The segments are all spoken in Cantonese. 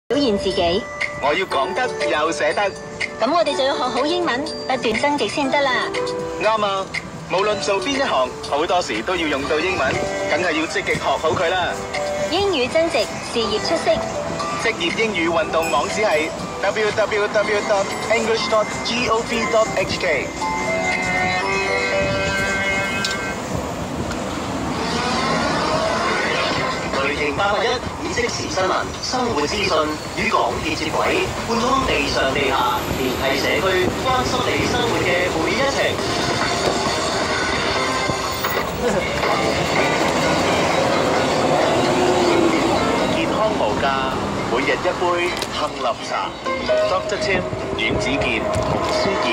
表現自己。 我要講得又寫得。 咁我哋就要學好英文，不斷增值先得啦。 啱啊！無論做邊一行，好多時都要用到英文，梗係要積極學好佢啦。 英語增值，事業出色。 職業英語運動網址係 www.english.gov.hk。 雷霆881以即時新聞、生活資訊與港鐵接軌，貫通地上地下，聯繫社區，關心你生活嘅每一程。 健康無價，每日一杯杏林茶。Dr. Tim、阮子健、洪舒賢。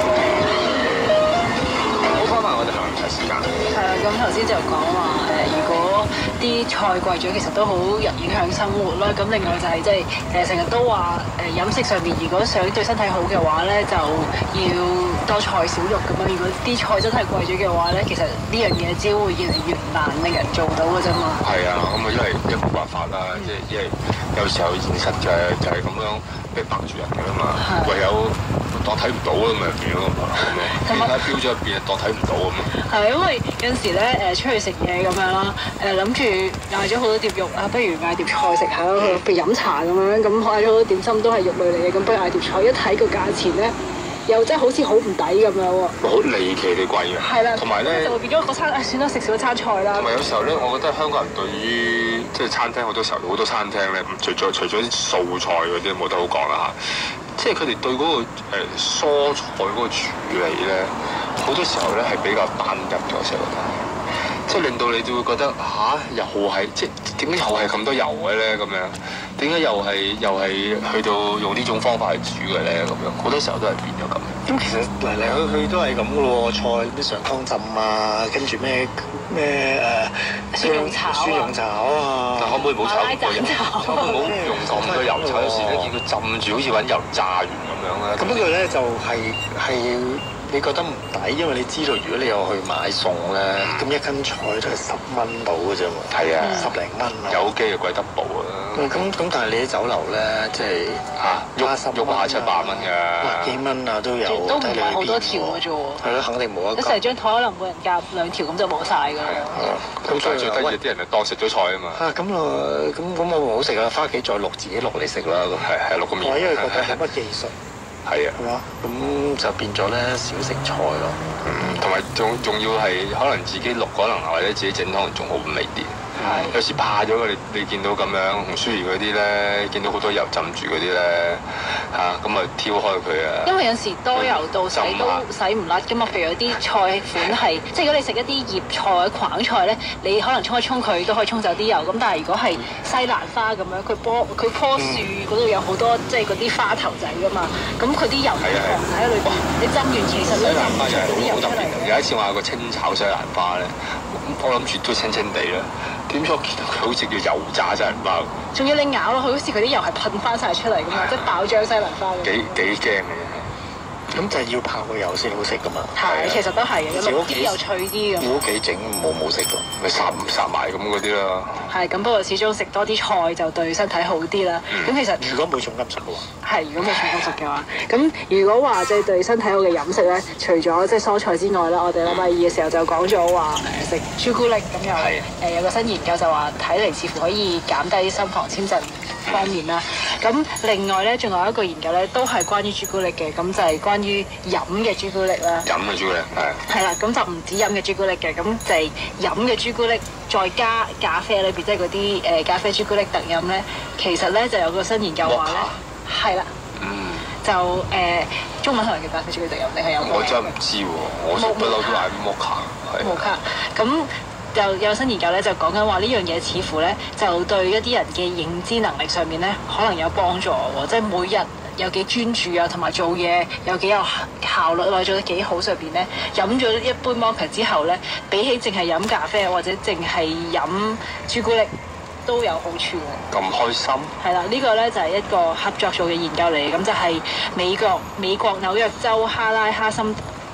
好翻埋我哋行茶時間。 係啊，咁頭先就講話如果啲菜貴咗，其實都好影響生活啦。咁另外就係即係成日都話飲食上面，如果想對身體好嘅話咧，就要多菜少肉咁樣。如果啲菜真係貴咗嘅話咧，其實呢樣嘢只會越嚟越難令人做到嘅啫嘛。 係啊，咁啊因為冇辦法啦，即係因為有時候現實就係咁樣逼迫住人㗎嘛，唯有當睇唔到咁咪變咯，其他標咗入邊當睇唔到咁啊。 係因為有陣時咧出去食嘢咁樣啦，諗住嗌咗好多碟肉啊，不如嗌碟菜食下咯。譬如飲茶咁樣，咁嗌咗好多點心都係肉類嚟嘅，咁不如嗌碟菜。一睇個價錢咧，又真係好似好唔抵咁樣喎。 好離奇地貴嘅。係啦。同埋咧， 就會變咗個餐，算啦，食少餐菜啦。 同埋有時候咧，我覺得香港人對於即係餐廳好多時候好多餐廳咧，除咗啲素菜嗰啲冇得好講啦嚇。即係佢哋對嗰個蔬菜嗰個處理咧，好多時候咧係比較單一嘅，我成日覺得，即係令到你就會覺得又係即係點解又係咁多油嘅咧咁樣？點解又係去到用呢種方法去煮嘅咧咁樣？好多時候都係變咗咁。 咁其實嚟嚟去去都係咁嘅喎，菜咩上湯浸啊，跟住咩蒜蓉炒啊， 但可唔可以唔好炒咁多油？可唔可以唔好用咁多油炒？有時咧見佢浸住，好似揾油炸完咁樣咧。 咁不過咧就係你覺得唔抵，因為你知道如果你有去買餸咧，咁一斤菜都係10蚊到嘅啫喎。 係啊 ，10零蚊啊。 有機就貴得步啊！ 咁但係你喺酒樓咧，即係喐下700蚊㗎， 百幾蚊啊都有。 都唔係好多條嘅啫喎。 係咯，肯定冇一個。 一成張台可能每人夾2條咁就冇晒㗎啦。 咁所以最得意啲人就當食咗菜啊嘛。 咁我唔好食啦，翻屋企再自己落嚟食啦。 係落個麵。 因為覺得冇乜技術。 係啊， 係嘛？咁就變咗咧少食菜咯。 同埋仲要係可能自己淥，可能或者自己整，可能仲好味啲。有時怕咗你見到咁樣紅書兒嗰啲咧，見到好多油浸住嗰啲咧咁啊挑開佢啊。 因為有時多油到洗都洗唔甩㗎嘛。譬如有啲菜款係，即係如果你食一啲葉菜或者框菜咧，你可能沖一沖佢都可以沖走啲油。咁但係如果係西蘭花咁樣，佢棵樹嗰度有好多即係嗰啲花頭仔㗎嘛，咁佢啲油放喺裏邊，你浸完其實咧就唔出到啲油出嚟。 有一次我有個清炒西蘭花咧，我諗住都青青地啦。點知我見到佢好似叫油炸西蘭花， 仲要你咬落去，好似佢啲油係噴翻晒出嚟㗎嘛，即係爆漿西蘭花咁。 幾驚嘅。 咁就係要泡個油先好食㗎嘛。 係，其實都係嘅，有啲又脆啲咁。 你屋企整冇食㗎， 咪烚埋咁嗰啲啦。 係，咁不過始終食多啲菜就對身體好啲啦。咁其實如果冇重金屬嘅話， 係如果冇重金屬嘅話，咁如果話即係對身體好嘅飲食咧，除咗即係蔬菜之外啦，我哋禮拜二嘅時候就講咗話食朱古力咁又有個新研究就話睇嚟似乎可以減低心房纖陣方面啦。咁另外咧，仲有一個研究咧，都係關於朱古力嘅，咁就係關於飲嘅朱古力啦。 飲嘅朱古力係啦，咁就唔止飲嘅朱古力嘅，咁就係飲嘅朱古力再加咖啡裏邊，即係嗰啲咖啡朱古力特飲咧，其實咧就有個新研究話咧，係啦，就中文係咪叫咖啡朱古力特飲？你係有冇？ 我真係唔知喎，我不嬲都嗌摩卡。 摩卡咁。有新研究咧，就講緊話呢樣嘢似乎咧，就對一啲人嘅認知能力上面咧，可能有幫助喎。即係每日有幾專注啊，同埋做嘢有幾有效率，或者做得幾好上邊咧，飲咗一杯摩卡之後咧，比起淨係飲咖啡或者淨係飲朱古力都有好處喎。 咁開心？ 係啦，呢個咧就係一個合作做嘅研究嚟嘅，咁就係美國紐約州哈拉哈森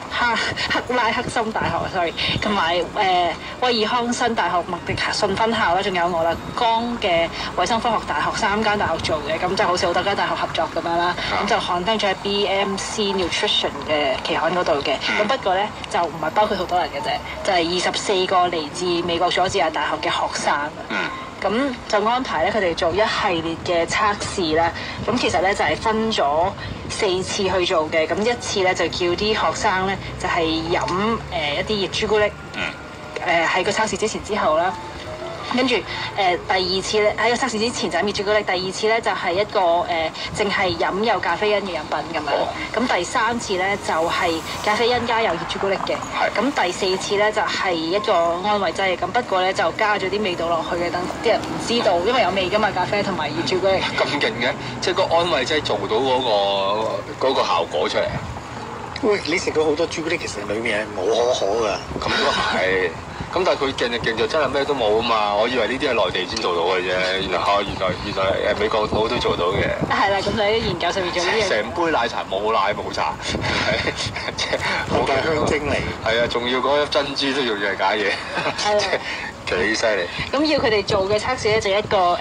克拉克森大學，sorry， 同埋威爾康辛大學、麥迪遜分校啦，仲有俄勒岡嘅衞生科學大學3間大學做嘅，咁就好似好多間大學合作咁樣啦。咁就刊登咗喺 BMC Nutrition 嘅期刊嗰度嘅。咁不過咧就唔係包括好多人嘅啫，就係24個嚟自美國佐治亞大學嘅學生。咁就安排咧佢哋做一系列嘅測試啦。咁其實咧就係分咗4次去做嘅。咁一次咧就叫啲學生咧就係飲一啲熱朱古力。喺個測試之前之後啦。跟住第二次咧喺個測試之前就飲熱朱古力，第二次咧就係一個淨係飲有咖啡因嘅飲品咁樣。咁第三次咧就係咖啡因加有熱朱古力嘅。咁第四次咧就係一個安慰劑。咁不過咧就加咗啲味道落去嘅，等啲人唔知道，因為有味㗎嘛咖啡同埋熱朱古力。 咁勁嘅，即係個安慰劑做到嗰個效果出嚟啊！ 喂，你食到好多朱古力，其實裏面係冇可可㗎。 咁都係。咁但係佢勁就勁就真係咩都冇啊嘛！我以為呢啲係內地先做到嘅啫，原來美國佬都做到嘅。 係啦，咁就喺啲研究上面做呢樣。 成杯奶茶冇奶冇茶，即係好大香精嚟。係啊，仲要嗰粒珍珠都仲要係假嘢。係啊。幾犀利！ 咁要佢哋做嘅測試咧，就一個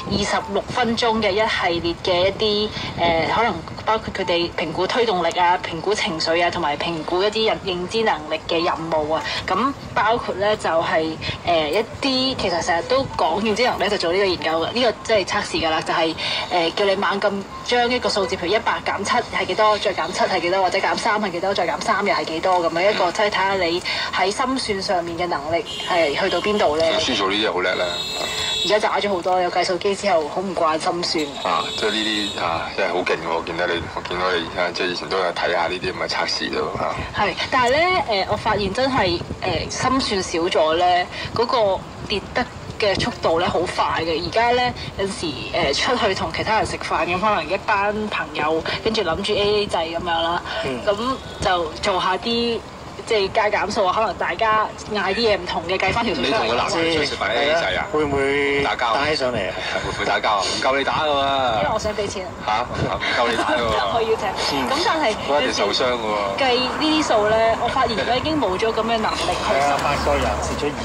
26分鐘嘅一系列嘅一啲可能包括佢哋評估推動力啊、評估情緒啊，同埋評估一啲認知能力嘅任務啊。咁包括咧就係一啲其實成日都講認知能力咧，就做呢個研究嘅，呢個即係測試㗎啦，就係叫你猛咁將一個數字，譬如100減7係幾多，再減7係幾多，或者減3係幾多，再減3又係幾多咁樣一個，即係睇下你喺心算上面嘅能力係去到邊度。 書做呢啲好叻啦！ 而家渣咗好多，有計數機之後好唔慣心算。 即係呢啲真係好勁喎！我見到你即係以前都有睇下呢啲咁嘅測試咯嚇。係， 但係咧我發現真係心算少咗咧，嗰個跌得嘅速度咧好快嘅。而家咧有時出去同其他人食飯咁，可能一班朋友跟住諗住 AA 制咁樣啦，咁就做下啲。即係加減數啊，可能大家嗌啲嘢唔同嘅，計翻條數出嚟。 你同個男仔出去食飯 AA 制啊？ 會唔會打交？ 打起上嚟啊？ 會唔會打交啊？唔夠你打㗎嘛？ 因為我想俾錢。 唔夠你打㗎喎。 我要請。咁但係嗰一條受傷㗎喎。 計呢啲數咧，我發現而家已經冇咗咁嘅能力去。 係啊，8個人蝕咗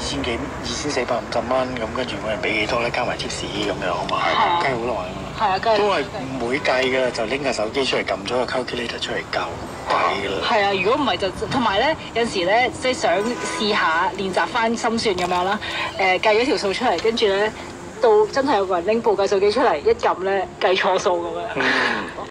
2450蚊，咁跟住每人俾幾多咧？加埋貼士咁樣好嘛？計好耐啊嘛。 係啊，計。 都係唔會計㗎，就拎個手機出嚟撳咗個 calculator 出嚟計㗎啦。係啊，如果唔係就同埋咧，有時咧即係想試下練習翻心算咁樣啦。計咗條數出嚟，跟住咧到真係有個人拎部計數機出嚟一撳咧計錯數咁樣。